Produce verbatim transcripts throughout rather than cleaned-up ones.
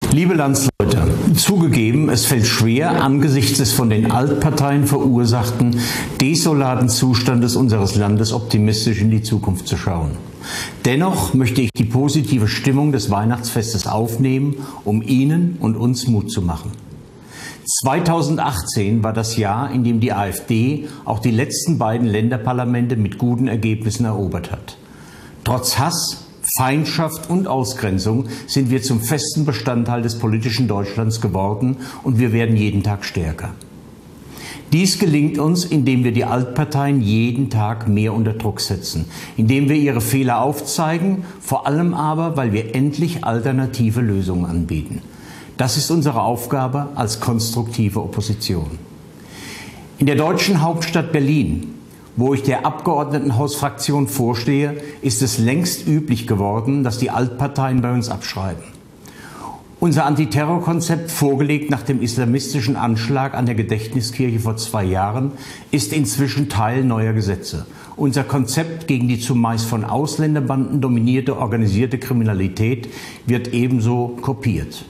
Liebe Landsleute, zugegeben, es fällt schwer, angesichts des von den Altparteien verursachten desolaten Zustandes unseres Landes optimistisch in die Zukunft zu schauen. Dennoch möchte ich die positive Stimmung des Weihnachtsfestes aufnehmen, um Ihnen und uns Mut zu machen. zweitausendachtzehn war das Jahr, in dem die AfD auch die letzten beiden Länderparlamente mit guten Ergebnissen erobert hat. Trotz Hass, Feindschaft und Ausgrenzung sind wir zum festen Bestandteil des politischen Deutschlands geworden und wir werden jeden Tag stärker. Dies gelingt uns, indem wir die Altparteien jeden Tag mehr unter Druck setzen, indem wir ihre Fehler aufzeigen, vor allem aber, weil wir endlich alternative Lösungen anbieten. Das ist unsere Aufgabe als konstruktive Opposition. In der deutschen Hauptstadt Berlin, wo ich der Abgeordnetenhausfraktion vorstehe, ist es längst üblich geworden, dass die Altparteien bei uns abschreiben. Unser Antiterrorkonzept, vorgelegt nach dem islamistischen Anschlag an der Gedächtniskirche vor zwei Jahren, ist inzwischen Teil neuer Gesetze. Unser Konzept gegen die zumeist von Ausländerbanden dominierte organisierte Kriminalität wird ebenso kopiert.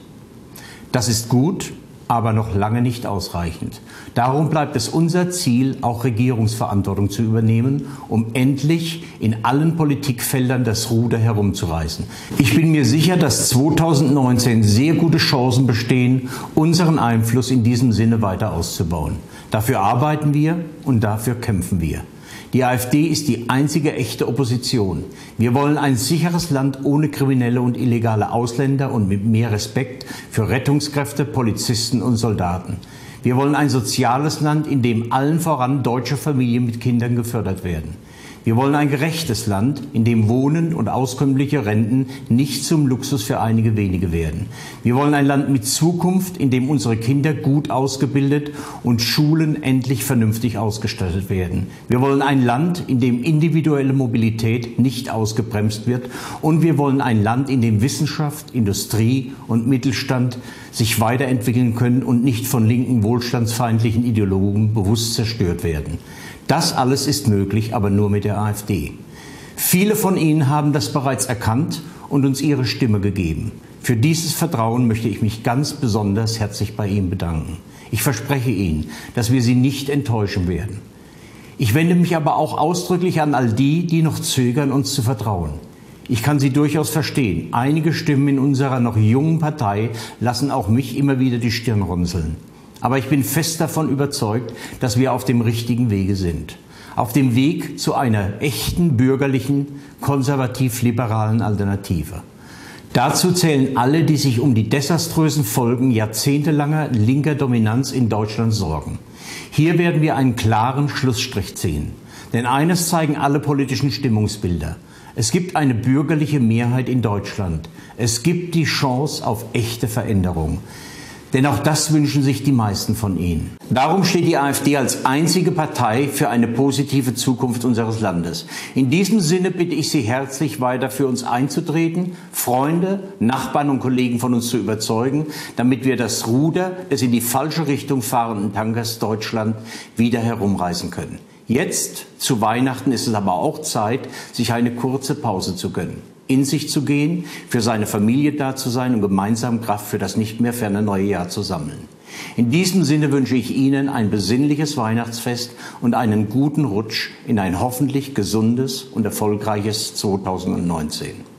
Das ist gut, aber noch lange nicht ausreichend. Darum bleibt es unser Ziel, auch Regierungsverantwortung zu übernehmen, um endlich in allen Politikfeldern das Ruder herumzureißen. Ich bin mir sicher, dass zweitausendneunzehn sehr gute Chancen bestehen, unseren Einfluss in diesem Sinne weiter auszubauen. Dafür arbeiten wir und dafür kämpfen wir. Die AfD ist die einzige echte Opposition. Wir wollen ein sicheres Land ohne kriminelle und illegale Ausländer und mit mehr Respekt für Rettungskräfte, Polizisten und Soldaten. Wir wollen ein soziales Land, in dem allen voran deutsche Familien mit Kindern gefördert werden. Wir wollen ein gerechtes Land, in dem Wohnen und auskömmliche Renten nicht zum Luxus für einige wenige werden. Wir wollen ein Land mit Zukunft, in dem unsere Kinder gut ausgebildet und Schulen endlich vernünftig ausgestattet werden. Wir wollen ein Land, in dem individuelle Mobilität nicht ausgebremst wird. Und wir wollen ein Land, in dem Wissenschaft, Industrie und Mittelstand sich weiterentwickeln können und nicht von linken, wohlstandsfeindlichen Ideologen bewusst zerstört werden. Das alles ist möglich, aber nur mit der AfD. Viele von Ihnen haben das bereits erkannt und uns ihre Stimme gegeben. Für dieses Vertrauen möchte ich mich ganz besonders herzlich bei Ihnen bedanken. Ich verspreche Ihnen, dass wir Sie nicht enttäuschen werden. Ich wende mich aber auch ausdrücklich an all die, die noch zögern, uns zu vertrauen. Ich kann Sie durchaus verstehen. Einige Stimmen in unserer noch jungen Partei lassen auch mich immer wieder die Stirn runzeln. Aber ich bin fest davon überzeugt, dass wir auf dem richtigen Wege sind. Auf dem Weg zu einer echten, bürgerlichen, konservativ-liberalen Alternative. Dazu zählen alle, die sich um die desaströsen Folgen jahrzehntelanger linker Dominanz in Deutschland sorgen. Hier werden wir einen klaren Schlussstrich ziehen. Denn eines zeigen alle politischen Stimmungsbilder. Es gibt eine bürgerliche Mehrheit in Deutschland. Es gibt die Chance auf echte Veränderung. Denn auch das wünschen sich die meisten von Ihnen. Darum steht die AfD als einzige Partei für eine positive Zukunft unseres Landes. In diesem Sinne bitte ich Sie herzlich, weiter für uns einzutreten, Freunde, Nachbarn und Kollegen von uns zu überzeugen, damit wir das Ruder des in die falsche Richtung fahrenden Tankers Deutschland wieder herumreißen können. Jetzt, zu Weihnachten, ist es aber auch Zeit, sich eine kurze Pause zu gönnen. In sich zu gehen, für seine Familie da zu sein und gemeinsam Kraft für das nicht mehr ferne neue Jahr zu sammeln. In diesem Sinne wünsche ich Ihnen ein besinnliches Weihnachtsfest und einen guten Rutsch in ein hoffentlich gesundes und erfolgreiches zweitausendneunzehn.